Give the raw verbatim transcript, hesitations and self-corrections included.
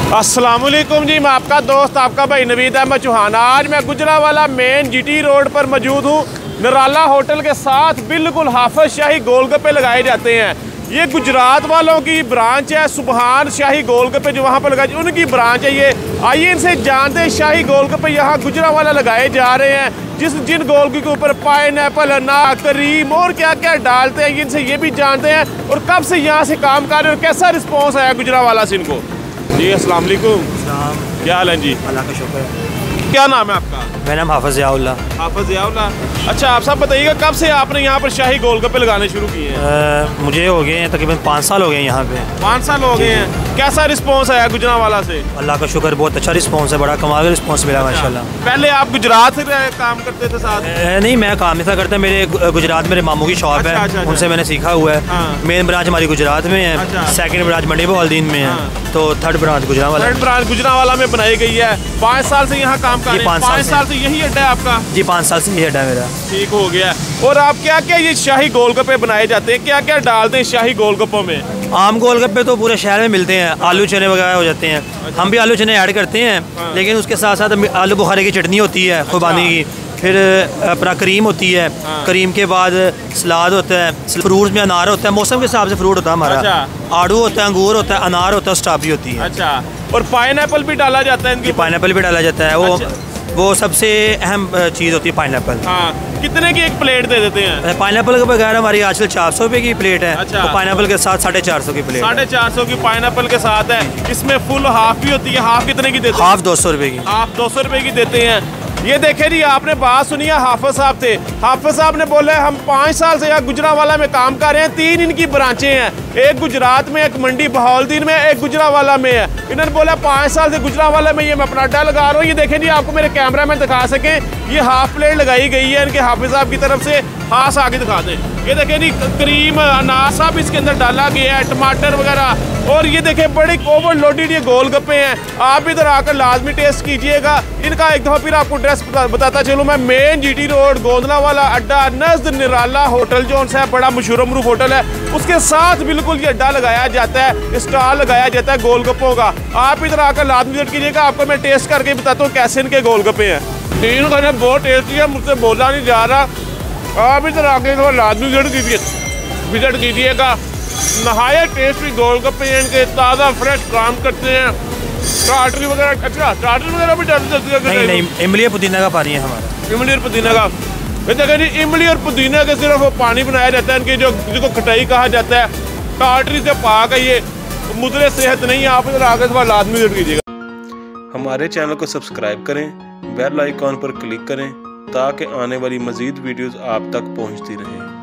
अस्सलामुअलैकुम जी, मैं आपका दोस्त आपका भाई नवीद अहमद चौहान। आज मैं गुजरावाला मेन जीटी रोड पर मौजूद हूँ। निराला होटल के साथ बिल्कुल हाफिज शाही गोलगप्पे लगाए जाते हैं। ये गुजरात वालों की ब्रांच है। सुबहान शाही गोलगप्पे जो वहाँ पर लगाए उनकी ब्रांच है ये। आइए इनसे जानते हैं शाही गोलगप्पे यहाँ गुजरावाला लगाए जा रहे हैं, जिस जिन गोलगप्पे के ऊपर पाइनएप्पल, अनार, करीम और क्या क्या डालते हैं, इनसे ये भी जानते हैं और कब से यहाँ से काम कर रहे हैं और कैसा रिस्पॉन्स आया गुजरावाला से इनको। जी अस्सलाम वालेकुम। क्या हाल है जी? अल्लाह का शुक्र है। क्या नाम है आपका? मेरा नाम हाफिज ज़ियाउल्लाह। हाफिज ज़ियाउल्लाह। अच्छा, आप सब बताइएगा कब से आपने यहाँ पर शाही गोलगप्पे लगाने शुरू किए हैं? मुझे हो गए हैं तकरीबन पाँच साल हो गए हैं यहाँ पे। पाँच साल हो गए हैं। कैसा रिस्पॉन्स आया गुजरावाला से? अल्लाह का शुक्र, बहुत अच्छा रिस्पॉन्स है, बड़ा कमाल का रिस्पॉन्स मिला माशाल्लाह। पहले आप गुजरात से काम करते थे साथ? नहीं, मैं काम नहीं था करता। मेरे गुजरात मेरे मामू की शॉप अच्छा, है, अच्छा, उनसे मैंने सीखा हुआ है। हाँ। मेन ब्रांच हमारी गुजरात में है। अच्छा। सेकंड ब्रांच मंडी बहालदीन में है। हाँ। तो third branch Gujranwala third branch Gujranwala में बनाई गई है। पाँच साल से यहाँ काम कर रहे हैं। पाँच पाँच साल साल से यही अड्डा है आपका? जी, पाँच साल से ये अड्डा है मेरा। ठीक हो गया। और आप क्या क्या ये शाही गोलगप्पे बनाए जाते हैं, क्या क्या डालते हैं शाही गोलगप्पों में? आम गोलगप्पे तो पूरे शहर में मिलते हैं, आलू चने वगैरह हो जाते हैं। अच्छा। हम भी आलू चने ऐड करते हैं। हाँ। लेकिन उसके साथ साथ आलू बुखारे की चटनी होती है खुबानी की, फिर अपना करीम होती है। हाँ। करीम के बाद सलाद होता है, फ्रूट्स में अनार होता है, मौसम के हिसाब से फ्रूट होता है हमारा। अच्छा। आड़ू होता है, अंगूर होता है, अनार होता है, स्ट्रॉबेरी होती है। अच्छा। और पाइनएप्पल भी डाला जाता है इनकी? पाइनएप्पल भी डाला जाता है। वो अच्छा। वो सबसे अहम चीज़ होती है पाइनएप्पल। हाँ। कितने की एक प्लेट दे देते हैं? पाइनएप्पल के बगैर हमारी आजकल चार सौ रुपये की प्लेट है। अच्छा। तो पाइनएप्पल के साथ साढ़े चार सौ की प्लेट। साढ़े चार सौ की पाइनएप्पल के साथ है। इसमें फुल हाफ भी होती है। हाफ कितने की देते हैं? हाफ दो सौ रुपये की। हाफ दो सौ रुपये की देते हैं। ये देखे जी, आपने बात सुनी है, हाफिज साहब थे। हाफिज साहब ने बोला हम पाँच साल से यहाँ गुजरावाला में काम कर रहे हैं। तीन इनकी ब्रांचें हैं, एक गुजरात में, एक मंडी बहालदीन में, एक गुजरावाला में है। इन्होंने बोला पाँच साल से गुजरावाला में ये मैं अपना अड्डा लगा रहा हूँ। ये देखें जी, आपको मेरे कैमरा में दिखा सकें, ये हाफ प्लेट लगाई गई है इनके हाफिज साहब की तरफ से। हाथ आगे दिखा दें। ये देखें जी, करीम, अनार सब इसके अंदर डाला गया है, टमाटर वगैरह। और ये देखें बड़े ओवरलोडेड ये गोलगप्पे हैं। आप इधर आकर लाजमी टेस्ट कीजिएगा इनका। एक दफ़ा फिर आपको एड्रेस बताता चलूँ मैं। मेन जीटी रोड गोंदलावाला अड्डा नज़द निराला होटल जो है, बड़ा मशहूर मरूफ होटल है, उसके साथ बिल्कुल ये अड्डा लगाया जाता है, स्टॉल लगाया जाता है गोलगप्पों का। आप इधर आकर लाजमी विजिट कीजिएगा। आपको मैं टेस्ट करके बताता हूँ कैसे इनके गोलगप्पे हैं। तीन खाने बहुत टेस्टी है, मुझसे बोला नहीं जा रहा। आप इधर आके तो लाजमी विजिट कीजिए विजिट कीजिएगा। नहाए टेस्टी गोलगप्पे हैं इनके, ताज़ा फ्रेश काम करते हैं। स्टार्टर वगैरह, अच्छा स्टार्टर वगैरह भी डाल देते हैं? नहीं नहीं, इमली और पुदीना का पानी है हमारा। इमली और पुदीना का? देखिए जी, इमली और पुदीना के सिर्फ वो पानी बनाया जाता है इनकी, जो जिसको खटाई कहा जाता है। टाटरी से पाक है ये, मुद्रे सेहत नहीं है। आप इधर आके तो लाजमी विजिट कीजिएगा। हमारे चैनल को सब्सक्राइब करें, बेल आइकॉन पर क्लिक करें ताकि आने वाली मज़ीद वीडियोस आप तक पहुंचती रहें।